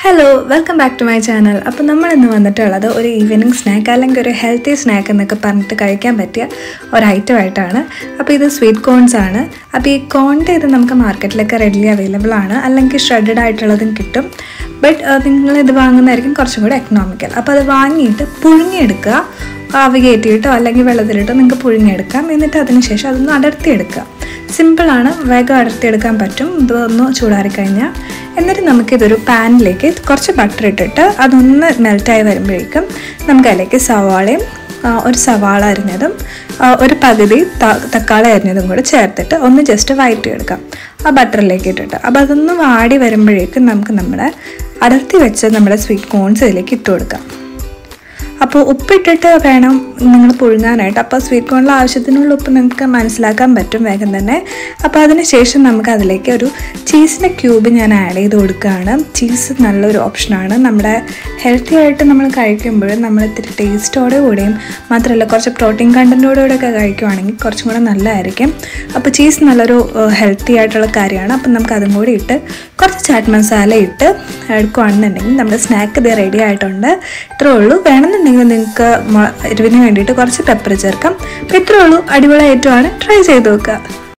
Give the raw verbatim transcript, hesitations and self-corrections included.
Hello, welcome back to my channel. അപ്പോൾ നമ്മൾ ഇന്ന് വന്നിട്ടുള്ളത് ഒരു ഈവനിങ് സ്നാക്ക് അല്ലെങ്കിൽ ഒരു ഹെൽത്തി സ്നാക്ക് എന്നൊക്കെ പറഞ്ഞിട്ട് കഴിക്കാൻ പറ്റിയ ഒരു ഐറ്റം ആയിട്ടാണ്. അപ്പോൾ ഇത് സ്വീറ്റ് കോൺസ് ആണ്. അപ്പോൾ ഈ കോണിൻ്റെ ഇത് നമുക്ക് മാർക്കറ്റിലൊക്കെ റെഡിലി അവൈലബിൾ ആണ്, അല്ലെങ്കിൽ ഷ്രെഡഡ് ആയിട്ടുള്ളതും കിട്ടും. ബട്ട് നിങ്ങളിത് വാങ്ങുന്നതായിരിക്കും കുറച്ചും കൂടി എക്കണോമിക്കൽ. അപ്പോൾ അത് വാങ്ങിയിട്ട് പുഴുങ്ങിയെടുക്കുക, ആവി കയറ്റിയിട്ടോ അല്ലെങ്കിൽ വെള്ളത്തിലിട്ടോ നിങ്ങൾക്ക് പുഴുങ്ങിയെടുക്കാം. എന്നിട്ട് അതിന് ശേഷം അതൊന്ന് അടർത്തിയെടുക്കുക. സിമ്പിളാണ്, വേഗം അടർത്തിയെടുക്കാൻ പറ്റും. ഇതൊന്ന് ചൂടാറിക്കഴിഞ്ഞാൽ എന്നിട്ട് നമുക്കിതൊരു പാനിലേക്ക് കുറച്ച് ബട്ടർ ഇട്ടിട്ട് അതൊന്ന് മെൽറ്റായി വരുമ്പോഴേക്കും നമുക്ക് അതിലേക്ക് സവാളയും ഒരു സവാള അരിഞ്ഞതും ഒരു പകുതി തക്കാളി അരിഞ്ഞതും കൂടെ ചേർത്തിട്ട് ഒന്ന് ജസ്റ്റ് വഴറ്റിയെടുക്കാം ആ ബട്ടറിലേക്ക് ഇട്ടിട്ട്. അപ്പോൾ അതൊന്ന് വാടി വരുമ്പോഴേക്കും നമുക്ക് നമ്മുടെ അടർത്തി വെച്ച് നമ്മുടെ സ്വീറ്റ് കോൺസ് ഇതിലേക്ക് ഇട്ട് കൊടുക്കാം. അപ്പോൾ ഉപ്പിട്ടിട്ട് വേണം നിങ്ങൾ പുഴുങ്ങാനായിട്ട്. അപ്പോൾ സ്വീറ്റ് കോണിലെ ആവശ്യത്തിനുള്ള ഉപ്പ് നിങ്ങൾക്ക് മനസ്സിലാക്കാൻ പറ്റും വേഗം തന്നെ. അപ്പോൾ അതിന് ശേഷം നമുക്ക് അതിലേക്ക് ഒരു ചീസിൻ്റെ ക്യൂബ് ഞാൻ ആഡ് ചെയ്ത് കൊടുക്കുകയാണ്. ചീസ് നല്ലൊരു ഓപ്ഷനാണ്. നമ്മുടെ ഹെൽത്തി ആയിട്ട് നമ്മൾ കഴിക്കുമ്പോൾ നമ്മൾ ഇത്തിരി ടേസ്റ്റോടെ കൂടെയും മാത്രമല്ല കുറച്ച് പ്രോട്ടീൻ കണ്ടൻറ്റോടെ കൂടെയൊക്കെ കഴിക്കുവാണെങ്കിൽ കുറച്ചും കൂടെ നല്ലതായിരിക്കും. അപ്പോൾ ചീസ് നല്ലൊരു ഹെൽത്തി ആയിട്ടുള്ള കാര്യമാണ്. അപ്പം നമുക്ക് അതും കൂടി ഇട്ട് കുറച്ച് ചാറ്റ് മസാല ഇട്ട് എടുക്കുകയാണെന്നുണ്ടെങ്കിൽ നമ്മുടെ സ്നാക്ക് ഇത് റെഡി ആയിട്ടുണ്ട്. ഇത്രേ ഉള്ളൂ. വേണമെന്നുണ്ടെങ്കിൽ നിങ്ങൾക്ക് എരിവിന് വേണ്ടിയിട്ട് കുറച്ച് പെപ്പർ ചേർക്കാം. അപ്പോൾ ഇത്രേ ഉള്ളൂ. അടിപൊളി ഐറ്റമാണ്. ട്രൈ ചെയ്ത് നോക്കുക.